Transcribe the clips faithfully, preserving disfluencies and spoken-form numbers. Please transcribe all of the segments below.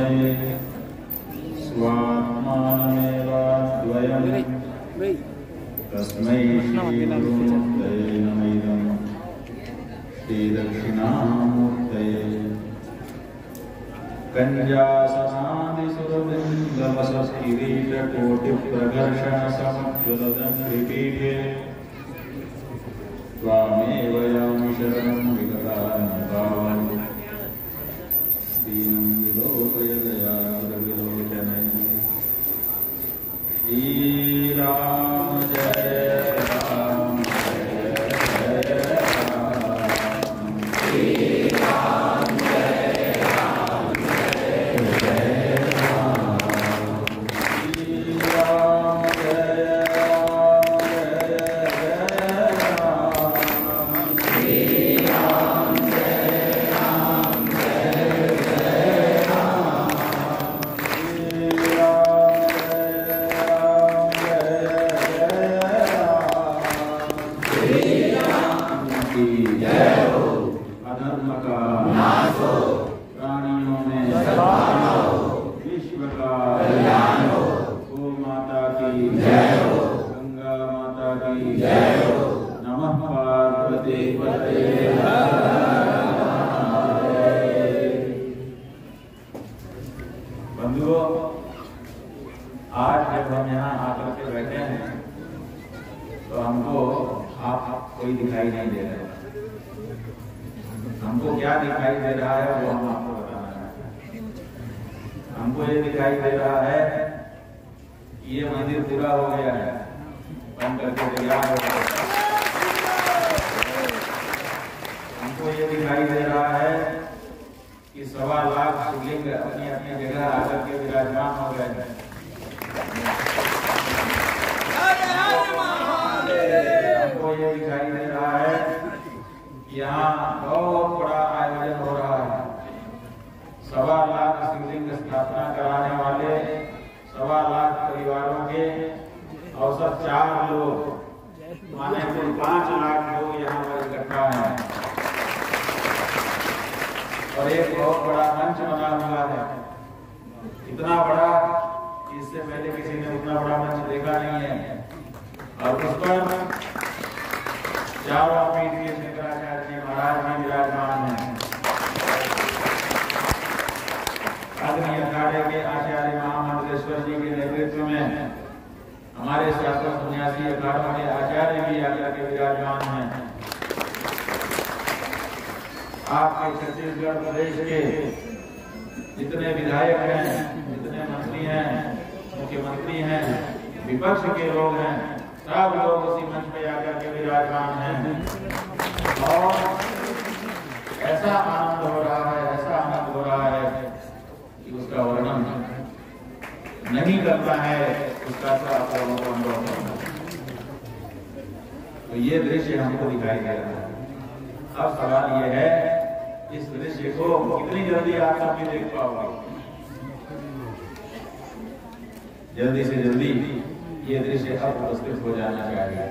स्वात्मानमेवाद्वयम् तस्मै श्रीगुरुमूर्तये नमः। श्रीदक्षिणामूर्तये कञ्जासनादिसुरवृन्दवसत्किरीटकोटिप्रकर्षणसमुज्ज्वलदण्डिपीठे त्वामेव यामि शरणं विगतानुभावम्। दीनं विलोकय दयाविलोचनम्। श्रीराम जय राम जय जय राम। श्रीराम जय राम जय जय राम। श्रीराम जय राम जय जय राम। श्रीराम जय राम जय जय राम। श्रीराम की जय हो। अधर्म का नाश हो। प्राणियों में सद्भाव हो। विश्व का कल्याण हो। गौ माता की जय हो। गंगा माता की जय हो। नमः पार्वती पते। बंधुओं, आज जब हम यहाँ आकर के बैठे हैं तो हमको आप कोई दिखाई नहीं दे रहा है। हमको क्या दिखाई दे रहा है वो हम आपको बताना है। हमको ये दिखाई दे रहा है कि ये मंदिर पूरा हो गया है, बन करके तैयार हो गया। हमको ये दिखाई दे रहा है कि सवा लाख शिवलिंग अपनी अपनी जगह आकर के विराजमान हो गए हैं। हमको ये दिखाई दे रहा है कि यहाँ बहुत बड़ा आयोजन हो रहा है। सवा लाख शिवलिंग स्थापना कराने वाले सवा लाख परिवारों के औसत चार लोग माने कुल पांच लाख लोग यहाँ पर इकट्ठा हैं और एक बहुत बड़ा मंच बना हुआ है। इतना बड़ा कि इससे पहले किसी ने उतना बड़ा मंच देखा नहीं है और उस पर चारों पीठ के शंकराचार्य जी महाराज भी विराजमान हैं। अग्नि अखाड़े के आचार्य महामंडलेश्वर जी के नेतृत्व में हमारे शास्त्र सन्यासी अखाड़ों के आचार्य भी आकर के विराजमान हैं। आपके छत्तीसगढ़ प्रदेश के जितने विधायक हैं, जितने मंत्री हैं, मुख्यमंत्री हैं, विपक्ष के लोग हैं, सब लोग उसी मंच पे आकर के विराजमान हैं और ऐसा आनंद हो रहा है, ऐसा आनंद हो रहा है कि उसका वर्णन नहीं करना है, उसका अनुभव। तो ये दृश्य हमको दिखाई दे रहा है। अब सवाल ये है, इस दृश्य को कितनी जल्दी आप सब भी देख पाओगे? जल्दी से जल्दी ये दृश्य अब उपस्थित हो जाना चाहिए।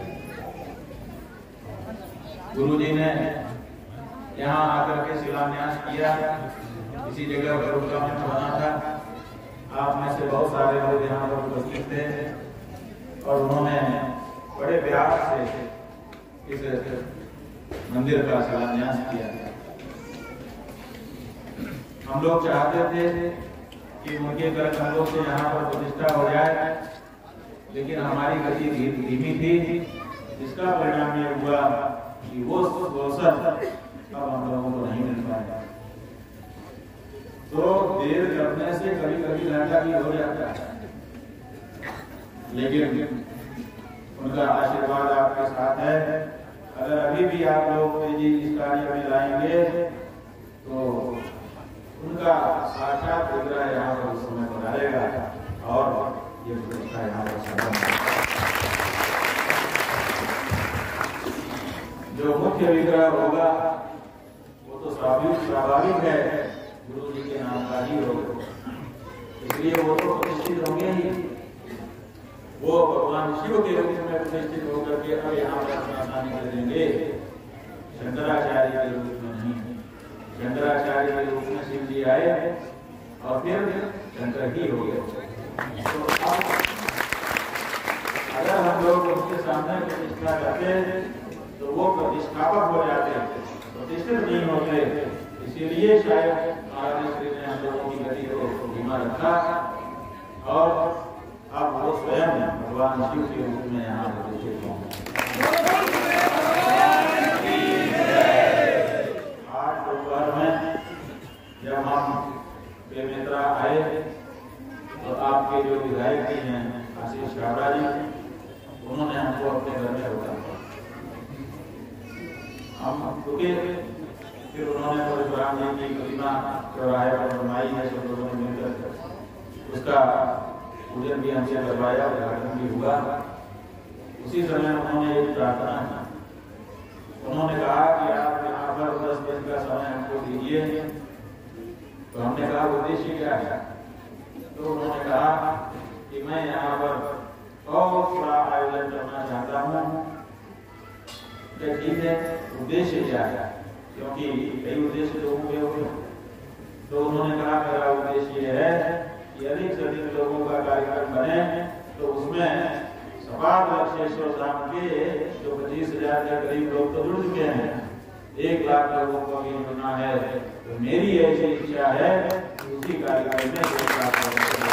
गुरु जी ने यहाँ आकर के शिलान्यास किया, इसी जगह पर उनका मंच बना था। आप में से बहुत सारे लोग यहाँ पर उपस्थित थे और उन्होंने बड़े प्यार से इस मंदिर का शिलान्यास किया। हम लोग चाहते थे कि उनके कर कमलों से यहाँ पर प्रतिष्ठा हो जाए, लेकिन हमारी गति धीमी थी, जिसका परिणाम ये हुआ कि वो अवसर अब हम लोगों को नहीं मिल पाया। तो देर करने से कभी कभी घंटा भी हो जाता है, लेकिन उनका आशीर्वाद आपके साथ है। अगर अभी भी आप लोग तेजी इस कार्य में लाएंगे तो उनका साक्षात विग्रह यहाँ पर उस समय बनाएगा और ये प्रतिष्ठा यहाँ पर संभव है। जो मुख्य विग्रह होगा वो तो स्वाभाविक है, गुरु जी के नाम का ही होगा, इसलिए वो तो प्रतिष्ठित होंगे ही। वो भगवान शिव के रूप में प्रतिष्ठित होकर के अब यहाँ पर आसानी कर देंगे, शंकराचार्य के रूप में नहीं। शंकराचार्य के रूप में शिव जी आए और फिर शंकर ही हो गए। तो अब अगर हम लोग उनके सामने प्रतिष्ठा करते तो वो प्रतिष्ठापक हो जाते, प्रतिष्ठित नहीं होते। इसीलिए शायद महाराज श्री ने हम लोगों की गति को धीमा रखा और अब वो स्वयं भगवान शिव के रूप में यहाँ प्रतिष्ठित हों। आज दोपहर में जब हम बेमेतरा आए तो आपके जो विधायक जी हैं आशीष काबरा जी, उन्होंने हमको अपने घर में रोका। हम रुके, फिर उन्होंने परशुराम जी की प्रतिमा चौराहे पर बनवाई है, सब लोगों ने मिलकर उसका पूजन भी हमसे करवाया, उद्घाटन भी हुआ। उसी समय उन्होंने एक प्रार्थना की। उन्होंने कहा कि आप यहाँ पर दस दिन का समय हमको दीजिए। तो हमने कहा उद्देश्य क्या है? तो उन्होंने कहा कि मैं यहाँ पर और थोड़ा आयोजन करना चाहता हूँ। ठीक है, उद्देश्य क्या है? क्योंकि कई उद्देश्य लोगों के होते हैं। तो उन्होंने कहा मेरा उद्देश्य ये है कि अधिक से अधिक लोगों का कार्यक्रम बने, तो उसमें सपाट लक्ष्येश्वर धाम के जो पच्चीस हजार के करीब लोग तो जुड़ चुके हैं, एक लाख लोगों को भी जुड़ना है। तो मेरी ऐसी इच्छा है कि उसी कार्यक्रम में एक लाख लोगों को,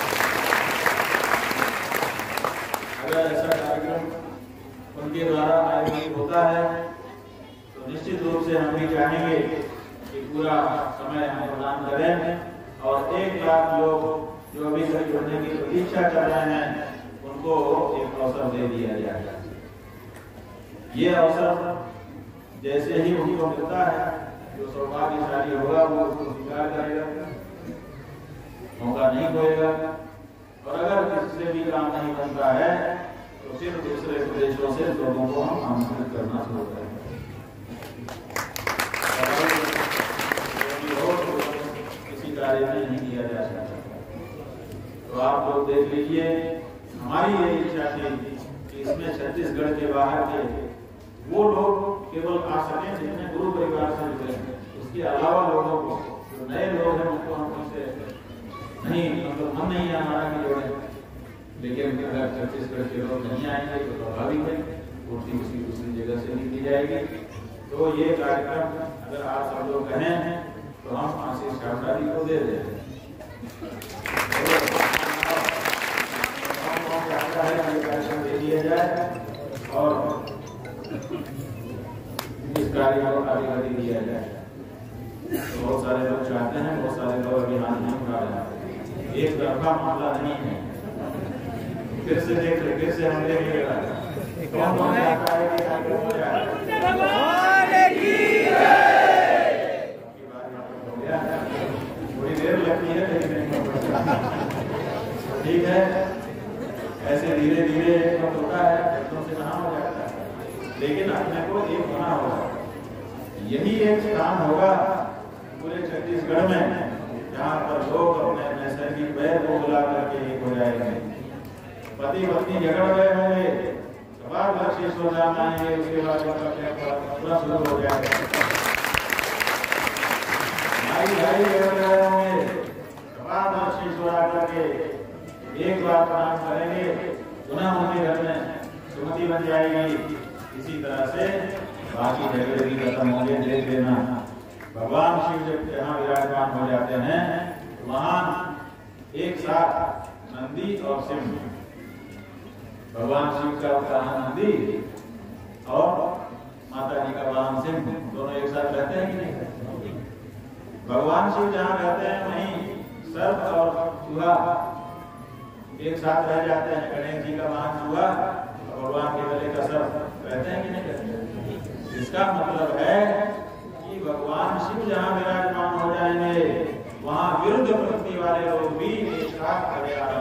अगर ऐसा कार्यक्रम उनके द्वारा आयोजित होता है तो निश्चित रूप से हम भी चाहेंगे कि पूरा समय हम प्रदान करें और एक लाख लोग जो अभी तक जुड़ने की प्रतीक्षा कर रहे हैं उनको एक अवसर दे दिया जाए। ये अवसर जैसे ही उनको मिलता है, जो सौभाग्यशाली होगा वो उसको स्वीकार करेगा, मौका नहीं होएगा। और अगर किसी से भी काम नहीं बनता है तो फिर दूसरे प्रदेशों से लोगों को हम आमंत्रित करना शुरू करेंगे। किसी कार्य में नहीं किया जा सकता। तो आप लोग देख लीजिए, हमारी ये इच्छा थी कि इसमें छत्तीसगढ़ के बाहर के वो लोग केवल आ सकें जिन्हें गुरु परिवार से जुड़े हैं। उसके अलावा लोगों को, जो नए लोग हैं, उनको हम उनसे नहीं, मतलब हम नहीं हमारा भी जोड़े। लेकिन अगर छत्तीसगढ़ के लोग नहीं आएंगे तो स्वाभाविक है पूर्ति किसी दूसरी जगह से नहीं की जाएगी। तो ये कार्यक्रम अगर आप सब लोग कहें तो हम आशीष काबरा जी को दे दें। कार्यक्रम दे दिया जाए और इस कार्य को आगे गति दिया जाए। तो बहुत सारे लोग चाहते हैं, बहुत सारे लोग अभी हाथ नहीं उठा रहे हैं। एक तरफा मामला नहीं है। फिर से देख ले, फिर से हम देखेगा कौन कौन चाहता है कि कार्यक्रम हो जाए। थोड़ी देर लगती है लेकिन ठीक है, ऐसे धीरे धीरे होता है, एकदम से कहाँ हो जाता है। लेकिन अपने को एक होना होगा। यही एक स्थान होगा पूरे छत्तीसगढ़ में जहाँ पर लोग अपने नैसर्गिक वैर को बुला करके एक हो जाएंगे। पति पत्नी झगड़ गए होंगे, सवाल लक्ष्येश्वर धाम आएंगे, उसके बाद पूरा शुरू हो जाएगा। भाई भाई झगड़ गए होंगे, सवाल लक्ष्येश्वर आकर के एक बार प्रणाम करेंगे, पुनः उनके घर में सुमति बन जाएगी। इसी तरह से बाकी झगड़े भी खत्म होंगे। देख लेना, भगवान शिव जब यहाँ विराजमान हो जाते हैं वहां एक साथ नंदी और सिंह, भगवान शिव का वाहन नंदी और माता जी का वाहन सिंह, दोनों एक साथ रहते हैं कि नहीं? भगवान शिव जहाँ रहते हैं वहीं सर्प और चूहा एक साथ रह जाते हैं। गणेश जी का वाहन चूहा और भगवान के गले का सर्प रहते हैं कि नहीं रहते? इसका मतलब है कि भगवान शिव जहाँ विराजमान हो जाएंगे वहाँ विरुद्ध प्रवृत्ति वाले लोग भी एक साथ खड़े आ